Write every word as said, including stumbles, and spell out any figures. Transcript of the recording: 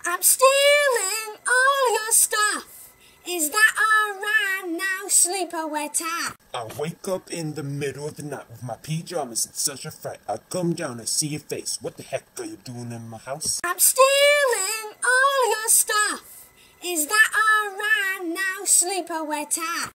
I'm stealing all your stuff. Is that alright now, sleepaway time? I wake up in the middle of the night with my pajamas in such a fright. I come down and see your face. What the heck are you doing in my house? I'm stealing all your stuff. Is that alright now, sleepaway time?